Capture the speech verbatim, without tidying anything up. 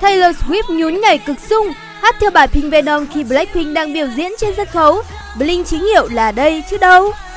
Taylor Swift nhún nhảy cực sung, hát theo bài Pink Venom khi Blackpink đang biểu diễn trên sân khấu. Blink chính hiệu là đây chứ đâu.